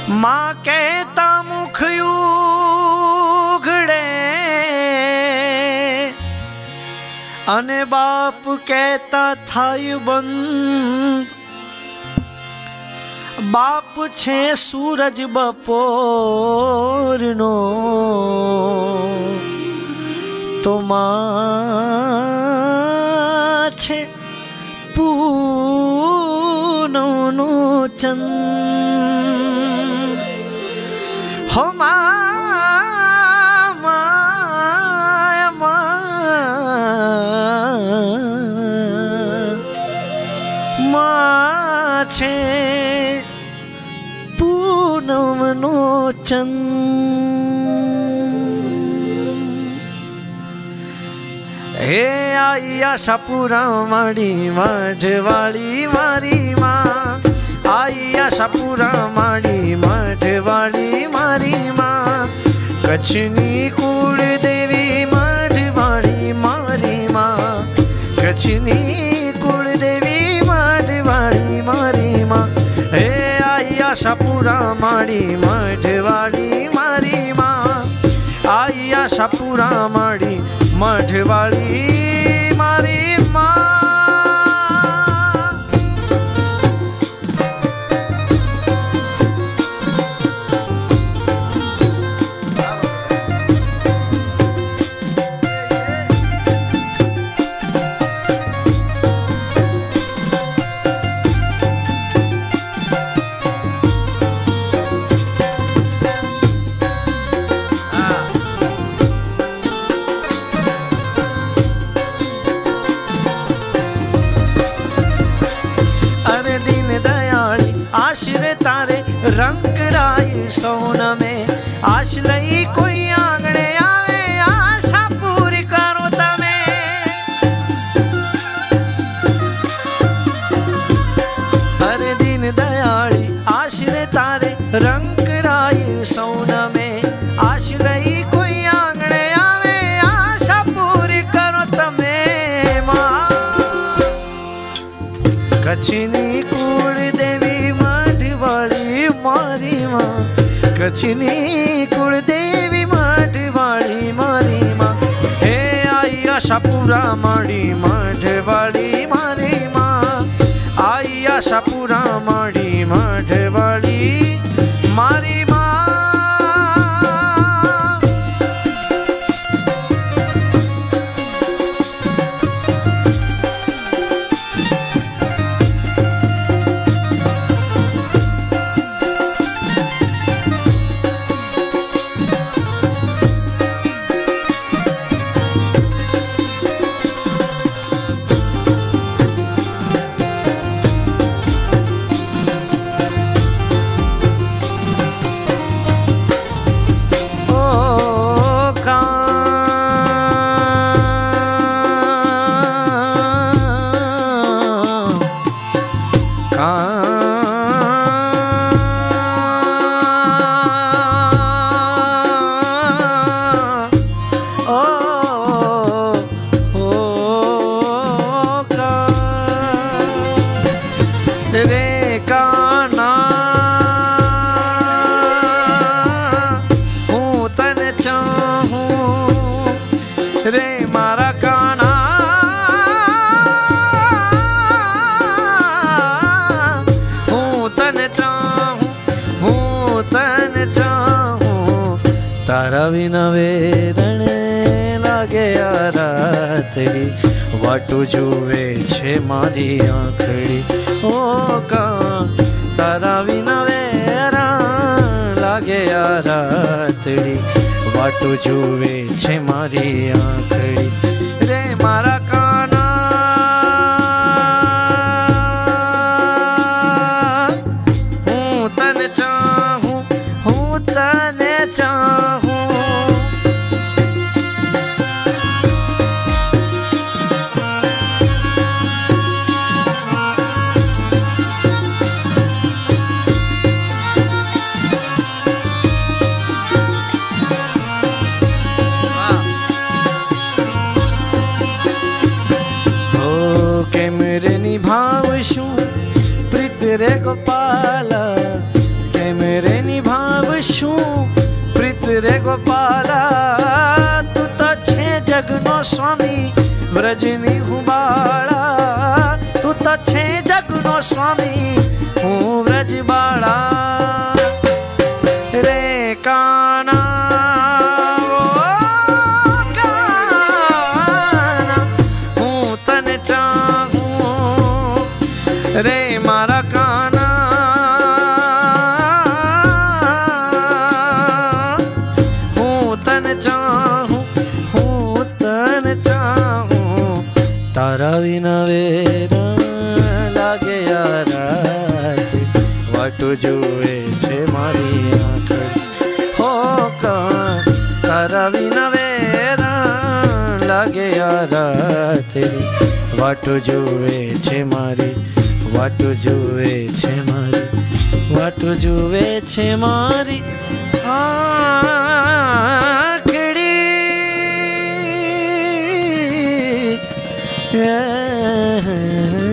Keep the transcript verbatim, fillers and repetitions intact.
माँ कहता मुख उघड़े अने बाप कहता थाय बंद। बाप छे सूरज बपोरनो तो माँ छे पूनमनो चंद। हो माँ माँ माँ छे पूनमनो चंद। हे आई आशापुरा मारी मठवाड़ी मारी माँ। आई आशापुरा मारी मठवाड़ी मारी माँ। कच्छनी कुल देवी मठवाड़ी मारी माँ। कच्छनी कुल देवी मठवाड़ी मारी माँ। हे आई आशापुरा मारी मठवाड़ी मारी माँ। आई आशापुरा मारी मठवाड़ी मारी माँ। आश्रे तारे रंग राई सोन में। आश लई कोई आंगणे आवे आशा पूरी करो तमे। अरे दीन दयाली आश्रे तारे रंग राई सोन में। आश लई कोई आंगणे आवे आशा पूरी करो तमे माँ। कच्छनी कुल देवी मारी माँ। कच्छनी कुल देवी मठवाड़ी मारी माँ। हे आई आशापुरा मारी मठवाड़ी मारी माँ। आई आशापुरा मारी मठवाड़ी मारी माँ। तारा विना वेदन लागे रातड़ी। वाटू जुवे छे मारी आँखड़ी। ओ का तारा विना वेदन लागे रातड़ी। वाटू जुवे छे मारी आँखड़ी। रे मारा काना हूँ तन चाहूँ हूँ तन चाहूँ। निभावशु प्रीत रे गोपाला के मेरे गोपाला तू तो छे जगनो स्वामी व्रजनी हूँ बाला तू तो छे जगनो स्वामी हूँ व्रज बाला रे काना ओ काना हूँ तने चाहूँ रे मारा काना हूँ तने चाहूँ हूँ तने चाहूँ तारा विना वेरा लागे यारा वाटो जुए छे मारी आँख हो का तारा विना वेरा लागे यारा तेरी वाटो जुए छे मारी वाटो जुए छे मारी वाटो जुए छे मारी आँखड़ी yeah.